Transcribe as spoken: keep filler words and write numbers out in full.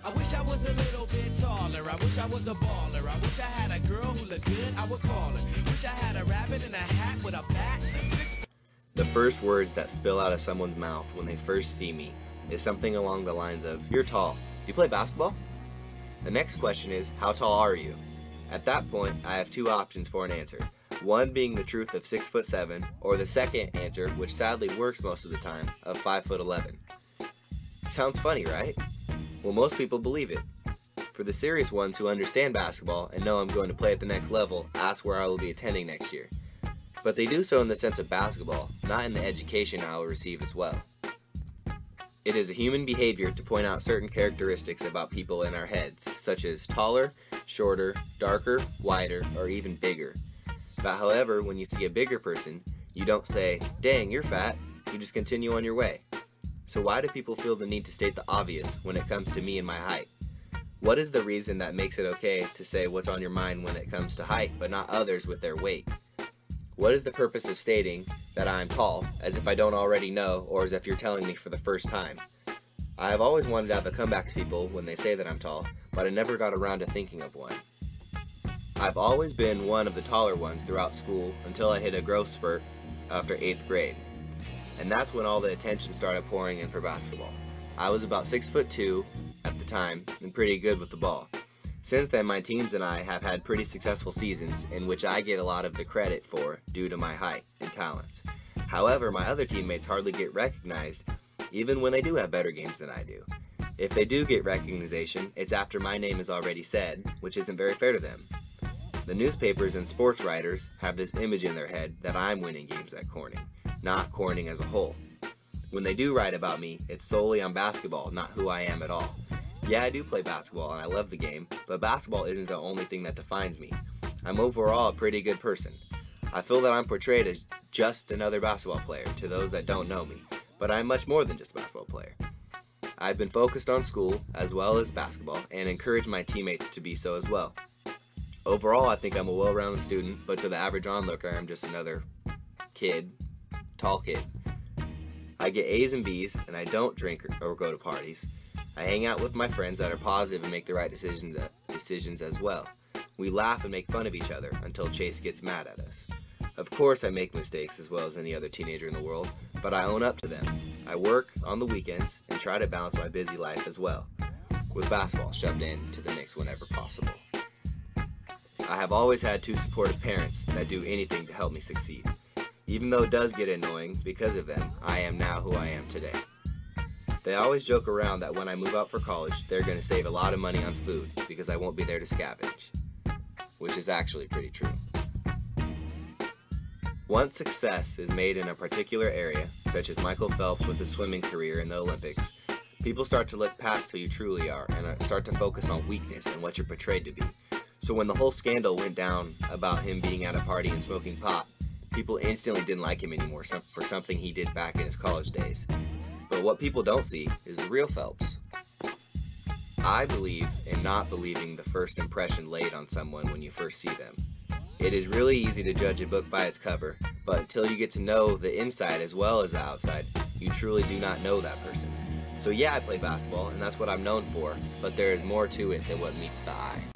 I wish I was a little bit taller. I wish I was a baller. I wish I had a girl who looked good, I would call her. Wish I had a rabbit in a hat with a bat and a six. The first words that spill out of someone's mouth when they first see me is something along the lines of, "You're tall. Do you play basketball?" The next question is, "How tall are you?" At that point, I have two options for an answer. One being the truth of six foot seven, or the second answer, which sadly works most of the time, of five foot eleven. Sounds funny, right? Well, most people believe it. For the serious ones who understand basketball and know I'm going to play at the next level, ask where I will be attending next year. But they do so in the sense of basketball, not in the education I will receive as well. It is a human behavior to point out certain characteristics about people in our heads, such as taller, shorter, darker, wider, or even bigger. But however, when you see a bigger person, you don't say, "Dang, you're fat," you just continue on your way. So why do people feel the need to state the obvious when it comes to me and my height? What is the reason that makes it okay to say what's on your mind when it comes to height, but not others with their weight? What is the purpose of stating that I'm tall, as if I don't already know, or as if you're telling me for the first time? I have always wanted to have a comeback to people when they say that I'm tall, but I never got around to thinking of one. I've always been one of the taller ones throughout school until I hit a growth spurt after eighth grade. And that's when all the attention started pouring in for basketball. I was about six foot two at the time and pretty good with the ball. Since then, my teams and I have had pretty successful seasons in which I get a lot of the credit for due to my height and talents. However, my other teammates hardly get recognized even when they do have better games than I do. If they do get recognition, it's after my name is already said, which isn't very fair to them. The newspapers and sports writers have this image in their head that I'm winning games at Corning, not Corning as a whole. When they do write about me, it's solely on basketball, not who I am at all. Yeah, I do play basketball and I love the game, but basketball isn't the only thing that defines me. I'm overall a pretty good person. I feel that I'm portrayed as just another basketball player to those that don't know me, but I'm much more than just a basketball player. I've been focused on school as well as basketball and encourage my teammates to be so as well. Overall, I think I'm a well-rounded student, but to the average onlooker, I'm just another kid, tall kid. I get A's and B's, and I don't drink or go to parties. I hang out with my friends that are positive and make the right decisions, decisions as well. We laugh and make fun of each other until Chase gets mad at us. Of course, I make mistakes as well as any other teenager in the world, but I own up to them. I work on the weekends and try to balance my busy life as well, with basketball shoved into the mix whenever possible. I have always had two supportive parents that do anything to help me succeed. Even though it does get annoying, because of them, I am now who I am today. They always joke around that when I move out for college, they're going to save a lot of money on food because I won't be there to scavenge, which is actually pretty true. Once success is made in a particular area, such as Michael Phelps with his swimming career in the Olympics, people start to look past who you truly are and start to focus on weakness and what you're portrayed to be. So when the whole scandal went down about him being at a party and smoking pot, people instantly didn't like him anymore for something he did back in his college days. But what people don't see is the real Phelps. I believe in not believing the first impression laid on someone when you first see them. It is really easy to judge a book by its cover, but until you get to know the inside as well as the outside, you truly do not know that person. So yeah, I play basketball, and that's what I'm known for, but there is more to it than what meets the eye.